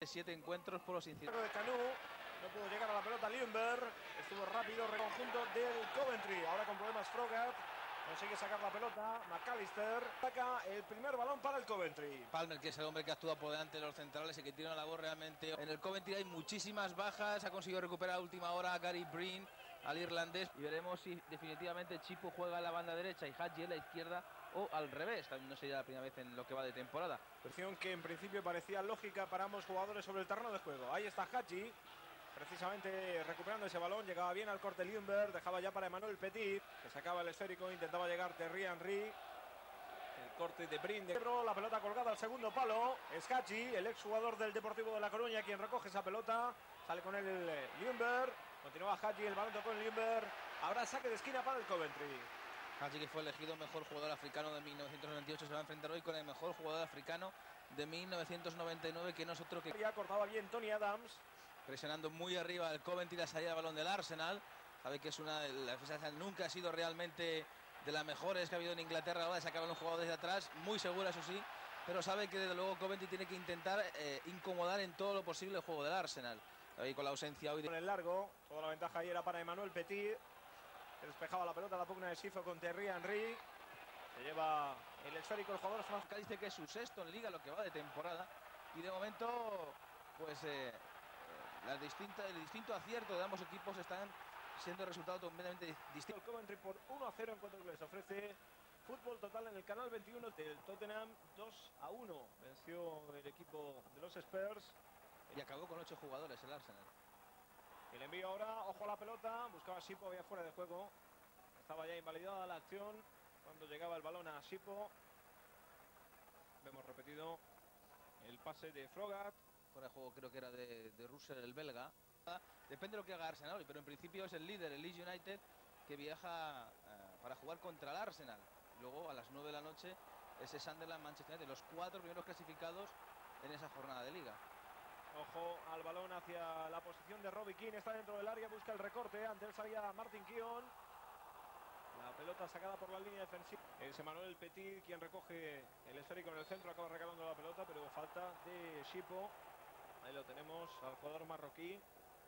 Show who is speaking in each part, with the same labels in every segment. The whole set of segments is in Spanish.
Speaker 1: 7 encuentros por los incidentes.
Speaker 2: De Canú, no pudo llegar a la pelota Ljungberg, estuvo rápido, reconjunto del Coventry, ahora con problemas Froggatt, consigue sacar la pelota, McAllister saca el primer balón para el Coventry.
Speaker 1: Palmer, que es el hombre que actúa por delante de los centrales y que tiene una labor realmente. En el Coventry hay muchísimas bajas, ha conseguido recuperar a última hora a Gary Breen, al irlandés, y veremos si definitivamente Chipo juega a la banda derecha y Hadji a la izquierda o al revés. También no sería la primera vez en lo que va de temporada.
Speaker 2: Posición que en principio parecía lógica para ambos jugadores sobre el terreno de juego. Ahí está Hadji, precisamente recuperando ese balón, llegaba bien al corte Ljungberg, dejaba ya para Emmanuel Petit, que sacaba el esférico, intentaba llegar Thierry Henry. El corte de Breen, la pelota colgada al segundo palo, es Hadji, el exjugador del Deportivo de La Coruña, quien recoge esa pelota, sale con el Ljungberg, continúa Hadji, el balón tocó en Ljungberg, habrá saque de esquina para el Coventry.
Speaker 1: Hadji, que fue elegido mejor jugador africano de 1998, se va a enfrentar hoy con el mejor jugador africano de 1999, que no es otro que...
Speaker 2: Ya cortaba bien Tony Adams,
Speaker 1: presionando muy arriba el Coventry, la salida de balón del Arsenal. Sabe que es la defensa nunca ha sido realmente de las mejores que ha habido en Inglaterra a la hora de sacar a un jugador desde atrás, muy segura eso sí, pero sabe que desde luego Coventry tiene que intentar incomodar en todo lo posible el juego del Arsenal. Ahí con la ausencia hoy de...
Speaker 2: con el largo, toda la ventaja ahí era para Emmanuel Petit, que despejaba la pelota, la pugna de Sifo con Thierry Henry. Se lleva el esférico el jugador francés.
Speaker 1: Dice que es su sexto en Liga lo que va de temporada, y de momento pues el distinto acierto de ambos equipos están siendo resultados completamente distintos.
Speaker 2: El Coventry por 1-0, encuentro que les ofrece fútbol total en el canal 21 del Tottenham. 2-1 venció el equipo de los Spurs
Speaker 1: y acabó con 8 jugadores el Arsenal.
Speaker 2: El envío ahora, ojo a la pelota, buscaba a Sipo, había fuera de juego, estaba ya invalidada la acción cuando llegaba el balón a Sipo. Vemos repetido el pase de Froggatt.
Speaker 1: Fuera de juego creo que era de Russell, el belga. Depende de lo que haga Arsenal hoy, pero en principio es el líder, el Leeds United, que viaja para jugar contra el Arsenal. Luego a las 9 de la noche ese Sunderland, Manchester United, los 4 primeros clasificados en esa jornada de Liga.
Speaker 2: Ojo al balón hacia la posición de Robbie Keane, está dentro del área, busca el recorte, ante él salía Martin Keown. La pelota sacada por la línea defensiva. Es Emmanuel Petit quien recoge el esférico en el centro, acaba regalando la pelota, pero falta de Sipo. Ahí lo tenemos al jugador marroquí.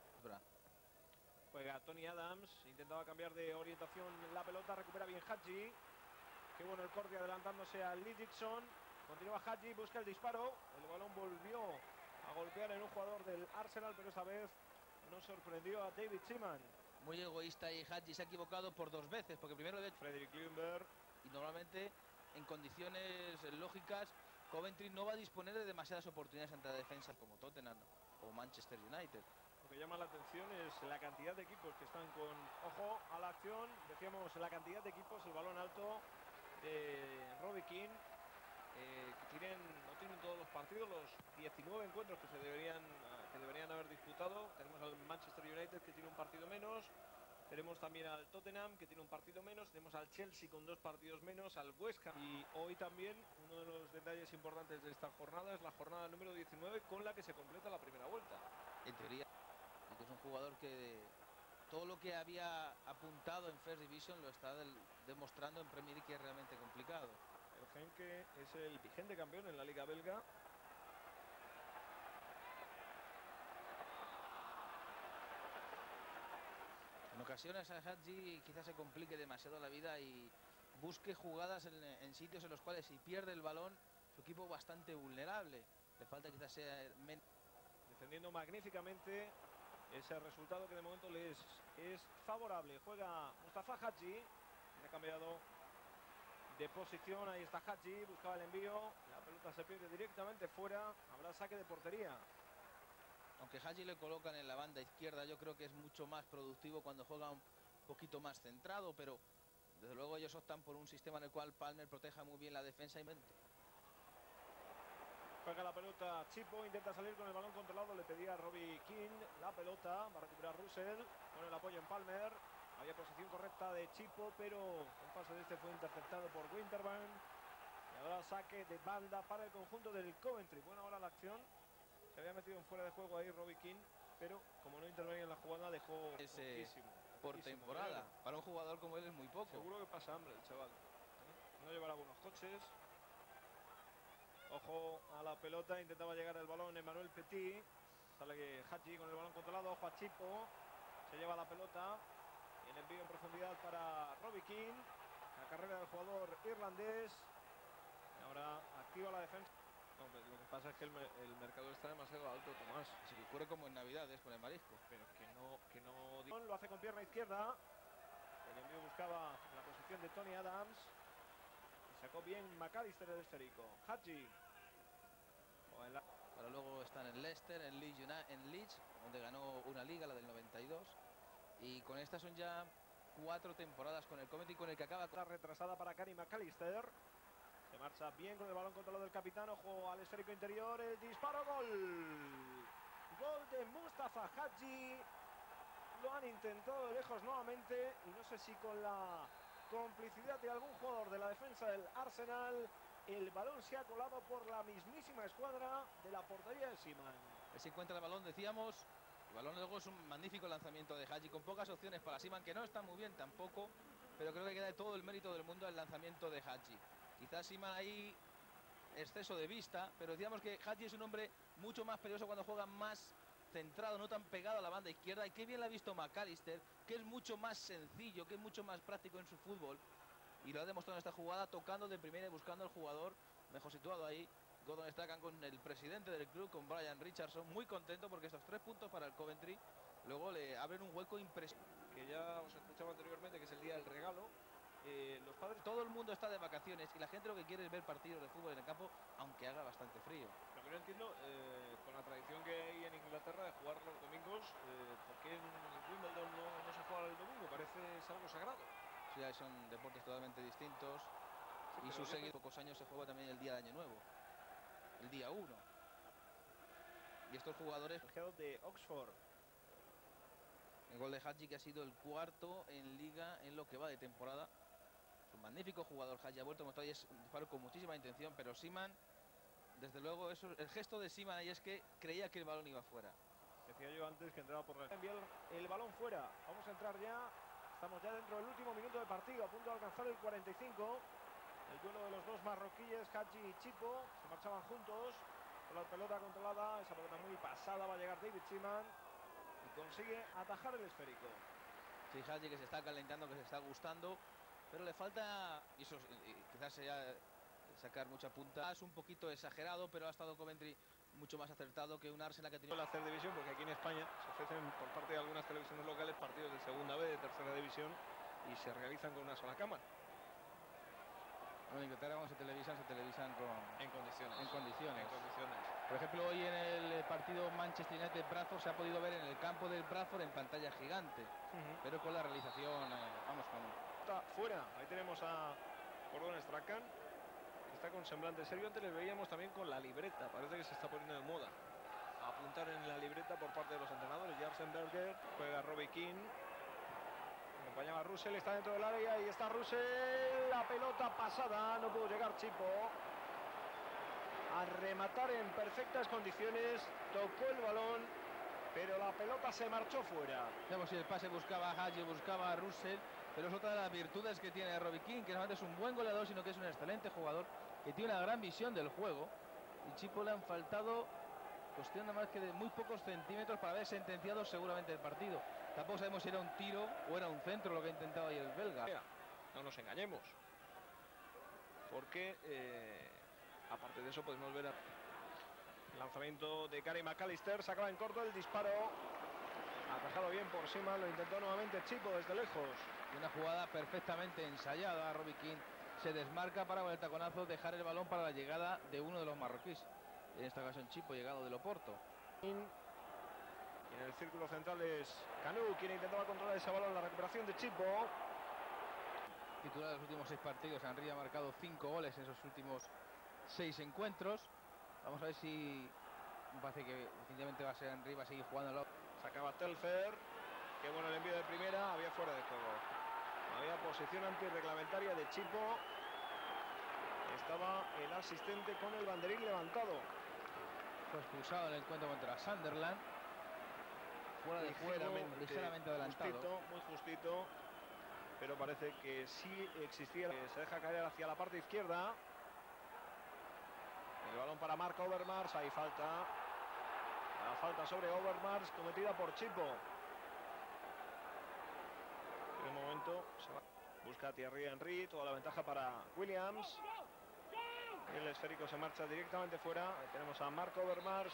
Speaker 2: Juega Tony Adams, intentaba cambiar de orientación la pelota, recupera bien Hadji. Qué bueno el corte adelantándose a Lee Dixon. Continúa Hadji, busca el disparo. El balón volvió a golpear en un jugador del Arsenal, pero esta vez no sorprendió a David Seaman.
Speaker 1: Muy egoísta, y Hadji se ha equivocado por 2 veces, porque primero de
Speaker 2: Frederick Ljungberg.
Speaker 1: Y normalmente en condiciones lógicas Coventry no va a disponer de demasiadas oportunidades ante defensas como Tottenham o Manchester United.
Speaker 2: Lo que llama la atención es la cantidad de equipos que están con ojo a la acción. Decíamos la cantidad de equipos, el balón alto de Robbie Keane, que no tienen todos los partidos, los 19 encuentros que deberían haber disputado. Tenemos al Manchester United, que tiene un partido menos. Tenemos también al Tottenham, que tiene un partido menos. Tenemos al Chelsea con 2 partidos menos, al West Ham. Y hoy también uno de los detalles importantes de esta jornada es la jornada número 19, con la que se completa la primera vuelta.
Speaker 1: En teoría, que es un jugador que todo lo que había apuntado en First Division lo está demostrando en Premier League, que es realmente complicado.
Speaker 2: El Genk es el vigente campeón en la Liga Belga.
Speaker 1: En ocasiones a Hadji quizás se complique demasiado la vida y busque jugadas en sitios en los cuales, si pierde el balón, su equipo es bastante vulnerable. Le falta quizás ser menos.
Speaker 2: Defendiendo magníficamente ese resultado que de momento les es favorable. Juega Mustafa Hadji, ha cambiado de posición. Ahí está Hadji, buscaba el envío, la pelota se pierde directamente fuera, habrá saque de portería.
Speaker 1: Aunque Hadji le colocan en la banda izquierda, yo creo que es mucho más productivo cuando juega un poquito más centrado, pero desde luego ellos optan por un sistema en el cual Palmer proteja muy bien la defensa y
Speaker 2: juega la pelota Chipo, intenta salir con el balón controlado, le pedía a Robbie Keane la pelota, va a recuperar Russell, pone el apoyo en Palmer. Había posición correcta de Chipo, pero un pase de este fue interceptado por Winterburn. Y ahora saque de banda para el conjunto del Coventry. Bueno, ahora la acción. Se había metido en fuera de juego ahí Robbie Keane, pero como no intervenía en la jugada, dejó
Speaker 1: por temporada. Para un jugador como él es muy poco.
Speaker 2: Seguro que pasa hambre el chaval. No llevará buenos coches. Ojo a la pelota, intentaba llegar el balón Emmanuel Petit. Sale Hagi con el balón controlado, ojo a Chipo. Se lleva la pelota. El envío en profundidad para Robbie King. La carrera del jugador irlandés. Y ahora activa la defensa.
Speaker 3: Hombre, lo que pasa es que el mercado está demasiado alto, Tomás.
Speaker 1: Así que ocurre como en Navidades con el marisco.
Speaker 2: Pero que no... Lo hace con pierna izquierda. El envío buscaba la posición de Tony Adams. Y sacó bien McAllister el esférico. Hagi.
Speaker 1: Pero luego está en el Leicester, en Leeds, donde ganó una liga, la del 92. Y con estas son ya 4 temporadas con el Coventry, con el que acaba.
Speaker 2: Está retrasada para Gary McAllister. Se marcha bien con el balón controlado del capitán. Ojo al esférico interior. El disparo, gol. Gol de Mustafa Hagi. Lo han intentado de lejos nuevamente. Y no sé si con la complicidad de algún jugador de la defensa del Arsenal, el balón se ha colado por la mismísima escuadra de la portería de Seaman.
Speaker 1: Se encuentra el balón, decíamos. El balón luego es un magnífico lanzamiento de Hagi, con pocas opciones para Seaman, que no está muy bien tampoco, pero creo que queda todo el mérito del mundo al lanzamiento de Hagi. Quizás Seaman ahí exceso de vista, pero decíamos que Hagi es un hombre mucho más peligroso cuando juega más centrado, no tan pegado a la banda izquierda. Y qué bien lo ha visto McAllister, que es mucho más sencillo, que es mucho más práctico en su fútbol. Y lo ha demostrado en esta jugada, tocando de primera y buscando al jugador mejor situado ahí. Gordon Strachan con el presidente del club, con Brian Richardson, muy contento porque estos 3 puntos para el Coventry luego le abren un hueco impresionante.
Speaker 3: Que ya os escuchaba anteriormente, que es el día del regalo. Los padres...
Speaker 1: Todo el mundo está de vacaciones y la gente lo que quiere es ver partidos de fútbol en el campo, aunque haga bastante frío.
Speaker 3: Lo que no entiendo, con la tradición que hay en Inglaterra de jugar los domingos, ¿por qué en Wimbledon no se juega el domingo? Parece algo sagrado.
Speaker 1: Sí, son deportes totalmente distintos. Sí, y sus seguidos pocos años se juega también el día de Año Nuevo, el día 1. Y estos jugadores...
Speaker 2: de Oxford.
Speaker 1: El gol de Hagi, que ha sido el 4º en liga en lo que va de temporada. Es un magnífico jugador. Hagi ha vuelto a mostrar y es un disparo con muchísima intención, pero Seaman, desde luego, el gesto de Seaman ahí es que creía que el balón iba fuera.
Speaker 2: Decía yo antes que entraba por la... Envía el balón fuera. Vamos a entrar ya. Estamos ya dentro del último minuto de partido, a punto de alcanzar el 45. El duelo de los dos marroquíes, Hagi y Chipo, se marchaban juntos con la pelota controlada. Esa pelota muy pasada, va a llegar David Seaman y consigue atajar el esférico.
Speaker 1: Sí, Hagi, que se está calentando, que se está gustando, pero le falta, y eso quizás sea sacar mucha punta. Es un poquito exagerado, pero ha estado Coventry mucho más acertado que un Arsenal que ha tenido
Speaker 2: la tercera división, porque aquí en España se ofrecen por parte de algunas televisiones locales partidos de segunda B, de tercera división, y se realizan con una sola cámara.
Speaker 1: Bueno, en Inglaterra cuando se televisan
Speaker 3: en condiciones.
Speaker 1: En condiciones. Por ejemplo, hoy en el partido Manchester United-Bradford se ha podido ver en el campo del Bradford en pantalla gigante, pero con la realización, vamos con...
Speaker 2: Está fuera, ahí tenemos a Gordon Strachan, que está con semblante serio. Antes les veíamos también con la libreta, parece que se está poniendo de moda apuntar en la libreta por parte de los entrenadores. Jarsenberger, juega Robbie King, acompañaba a Russell, está dentro del área y está Russell, la pelota pasada, no pudo llegar Chipo a rematar en perfectas condiciones, tocó el balón, pero la pelota se marchó fuera.
Speaker 1: Vemos si el pase buscaba a Hagi, buscaba a Russell, pero es otra de las virtudes que tiene Robbie King, que no solamente es un buen goleador, sino que es un excelente jugador, que tiene una gran visión del juego. Y Chipo le han faltado cuestión nada más que de muy pocos centímetros para haber sentenciado seguramente el partido. Tampoco sabemos si era un tiro o era un centro lo que ha intentado ahí el belga.
Speaker 2: No nos engañemos, porque aparte de eso podemos ver el lanzamiento de Gary McAllister, sacaba en corto el disparo, atajado bien por Seaman, lo intentó nuevamente Chipo desde lejos.
Speaker 1: Una jugada perfectamente ensayada. Robbie King se desmarca para con el taconazo dejar el balón para la llegada de uno de los marroquíes, en esta ocasión Chipo, llegado del Oporto.
Speaker 2: Y en el círculo central es Canu quien intentaba controlar ese balón, la recuperación de Chipo.
Speaker 1: Titular de los últimos 6 partidos, Henry ha marcado 5 goles en esos últimos 6 encuentros. Vamos a ver si... me parece que definitivamente va a ser Henry, va a seguir jugando.
Speaker 2: Sacaba Telfer, qué bueno el envío de primera, había fuera de juego. Había posición antirreglamentaria de Chipo. Estaba el asistente con el banderín levantado.
Speaker 1: Fue expulsado en el encuentro contra Sunderland. Fuera de juego, ligeramente adelantado.
Speaker 2: Justito, muy justito. Pero parece que sí existía. Se deja caer hacia la parte izquierda. El balón para Marc Overmars, hay falta. La falta sobre Overmars cometida por Chipo. En un momento se va. Busca a Thierry Henry, toda la ventaja para Williams. El esférico se marcha directamente fuera. Ahí tenemos a Marc Overmars.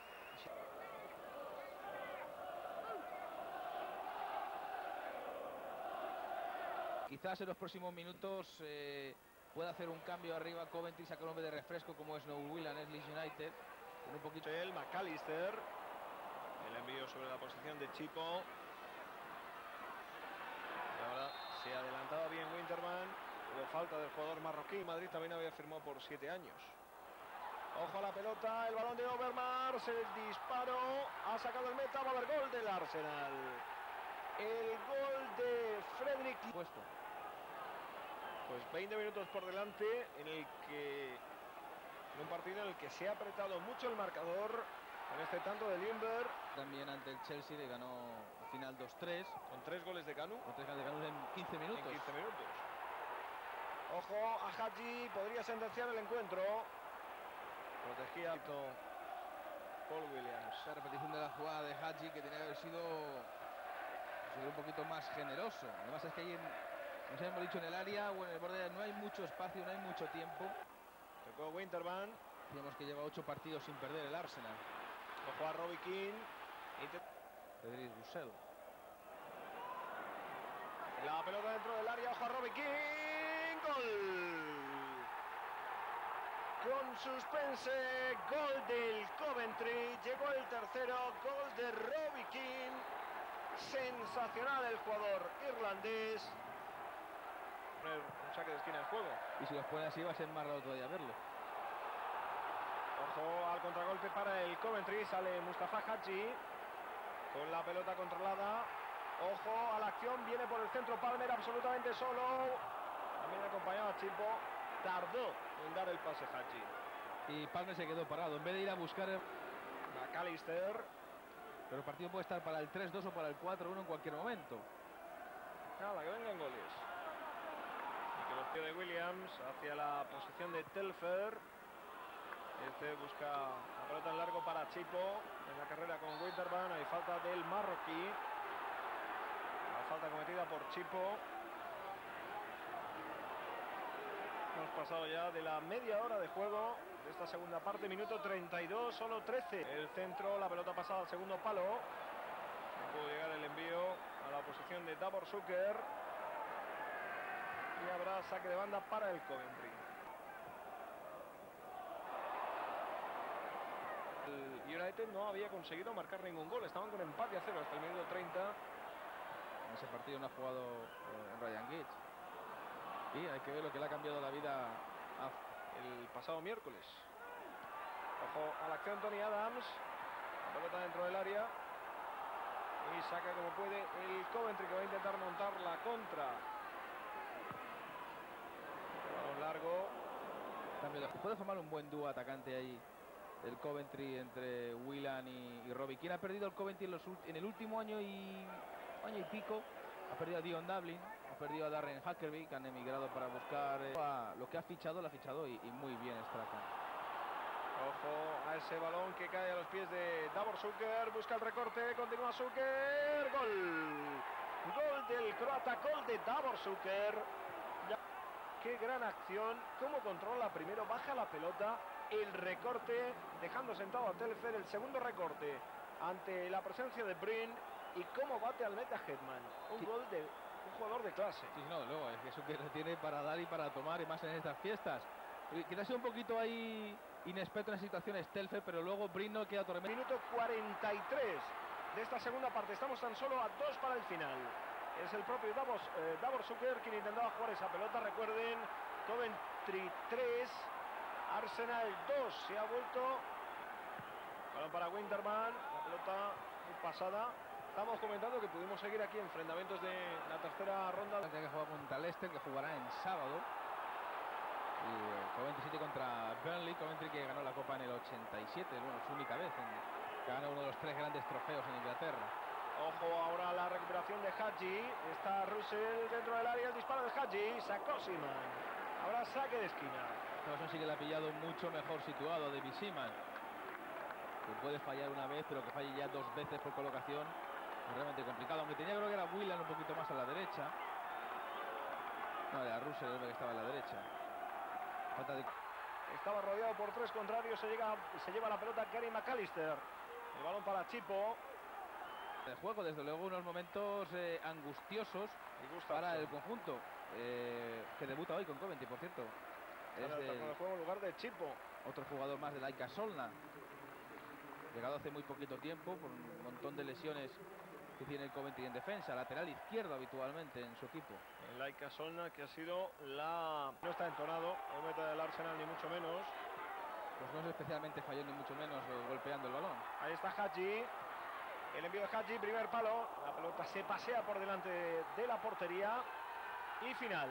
Speaker 1: Quizás en los próximos minutos pueda hacer un cambio arriba Coventry, sacar un hombre de refresco como es Noel Whelan, es Leeds United. Con un poquito
Speaker 2: el McAllister. El envío sobre la posición de Chipo. Y ahora se adelantaba bien Winterman. Hubo falta del jugador marroquí. Madrid también había firmado por 7 años. Ojo a la pelota, el balón de Overmars, el disparo, ha sacado el meta, va a haber gol del Arsenal. El gol de Frederick.
Speaker 1: puesto.
Speaker 2: Pues 20 minutos por delante en un partido en el que se ha apretado mucho el marcador con este tanto de Ljungberg.
Speaker 1: También ante el Chelsea le ganó al final 2-3.
Speaker 2: Con 3 goles de Kanu.
Speaker 1: Con 3 goles de Kanu en 15 minutos.
Speaker 2: En 15 minutos. Ojo a Hadji, podría sentenciar el encuentro. Protegía Paul Williams.
Speaker 1: La repetición de la jugada de Hadji, que tenía que haber sido un poquito más generoso. Además es que ahí, nos hemos dicho, en el área o en el borde no hay mucho espacio, no hay mucho tiempo.
Speaker 2: Tocó Winterman.
Speaker 1: Decíamos que lleva 8 partidos sin perder el Arsenal.
Speaker 2: Ojo a Robbie King.
Speaker 1: Cedric Roussel.
Speaker 2: La pelota dentro del área, ojo a Robbie King. Gol. Con suspense, gol del Coventry. Llegó el tercero, gol de Robbie King. Sensacional el jugador irlandés. Un saque de esquina en juego.
Speaker 1: Y si los pone así va a ser más raro todavía verlo.
Speaker 2: Ojo al contragolpe para el Coventry. Sale Mustafa Hadji con la pelota controlada. Ojo a la acción. Viene por el centro Palmer absolutamente solo. También acompañado a Chipo. Tardó en dar el pase Hadji.
Speaker 1: Y Palmer se quedó parado. En vez de ir a buscar el
Speaker 2: McAllister.
Speaker 1: Pero el partido puede estar para el 3-2 o para el 4-1 en cualquier momento.
Speaker 2: Nada, que vengan goles. Y que los pide Williams hacia la posición de Telfer. Este busca la pelota en largo para Chipo. En la carrera con Winterman. Hay falta del marroquí. La falta cometida por Chipo. Hemos pasado ya de la media hora de juego de esta segunda parte, minuto 32, solo 13. El centro, la pelota pasada al segundo palo. No pudo llegar el envío a la posición de Davor Zucker. Y habrá saque de banda para el Coventry. El United no había conseguido marcar ningún gol, estaban con empate a 0 hasta el minuto 30.
Speaker 1: En ese partido no ha jugado Ryan Giggs. Y hay que ver lo que le ha cambiado la vida
Speaker 2: el pasado miércoles. Ojo a la acción Tony Adams. La pelota dentro del área. Y saca como puede el Coventry, que va a intentar montar la contra. Balón largo.
Speaker 1: Puede formar un buen dúo atacante ahí el Coventry entre Whelan y Robbie. ¿Quién ha perdido el Coventry en el último año y pico? Ha perdido a Dion Dublin, ha perdido a Darren Huckerby, que han emigrado para buscar lo que ha fichado, lo ha fichado y muy bien Strachan.
Speaker 2: Ojo a ese balón que cae a los pies de Davor Zucker, busca el recorte, continúa Zucker, gol. Gol del croata, gol de Davor Zucker. Qué gran acción, cómo controla primero, baja la pelota, el recorte, dejando sentado a Telfer, el segundo recorte ante la presencia de Brin. Y cómo bate al meta Hetman. Un gol de un jugador de clase.
Speaker 1: Sí, no, luego es que eso que tiene para dar y para tomar, y más en estas fiestas. Quizás un poquito ahí inexperto en situaciones Telfer, pero luego Brin no queda tormento.
Speaker 2: Minuto 43 de esta segunda parte. Estamos tan solo a 2 para el final. Es el propio Davor Zucker quien intentaba jugar esa pelota. Recuerden, Coventry 3, Arsenal 2. Se ha vuelto. Balón para Winterman. La pelota muy pasada. Estamos comentando que pudimos seguir aquí enfrentamientos de la tercera ronda.
Speaker 1: Tiene que jugar contra Leicester, que jugará en sábado. Y Coventry City contra Burnley. Coventry, que ganó la Copa en el 87, bueno, su única vez. Que ganó uno de los 3 grandes trofeos en Inglaterra.
Speaker 2: Ojo ahora la recuperación de Hadji. Está Russell dentro del área, el disparo de Hadji. Sacó Seaman. Ahora saque de esquina.
Speaker 1: Esta ocasión sí que le ha pillado mucho mejor situado a David Seaman, que puede fallar una vez, pero que falle ya 2 veces por colocación es realmente complicado, aunque tenía, creo que era Whelan un poquito más a la derecha. No, era Russell el que estaba a la derecha.
Speaker 2: Estaba rodeado por 3 contrarios, se lleva la pelota Gary McAllister. El balón para Chipo.
Speaker 1: El juego, desde luego, unos momentos angustiosos para el conjunto, que debuta hoy con Coventry, por cierto.
Speaker 2: Es el juego en lugar de Chipo.
Speaker 1: Otro jugador más de Laika Solna, llegado hace muy poquito tiempo, por un montón de lesiones que tiene el Coventry en defensa, lateral izquierdo habitualmente en su equipo.
Speaker 2: El Laika Solna, que ha sido no está entonado, el meta del Arsenal ni mucho menos.
Speaker 1: Pues no es especialmente fallón ni mucho menos golpeando el balón.
Speaker 2: Ahí está Hadji, el envío de Hadji, primer palo, la pelota se pasea por delante de la portería y final.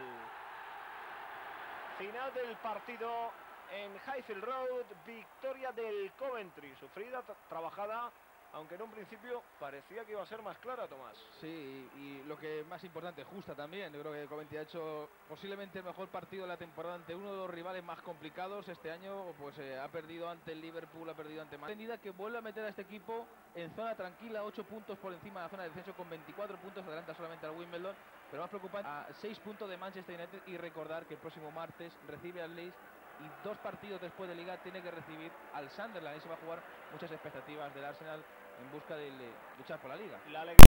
Speaker 2: Final del partido en Highfield Road, victoria del Coventry, sufrida, trabajada, aunque en un principio parecía que iba a ser más clara, Tomás.
Speaker 1: Sí, y lo que más importante, justa también. Yo creo que Coventry ha hecho posiblemente el mejor partido de la temporada ante uno de los rivales más complicados este año. Pues ha perdido ante el Liverpool, ha perdido ante Manchester, que vuelve a meter a este equipo en zona tranquila, 8 puntos por encima de la zona de descenso con 24 puntos, adelanta solamente al Wimbledon, pero más preocupante, a 6 puntos de Manchester United. Y recordar que el próximo martes recibe al Leeds y 2 partidos después de Liga tiene que recibir al Sunderland. Ahí se va a jugar muchas expectativas del Arsenal en busca de luchar por la Liga.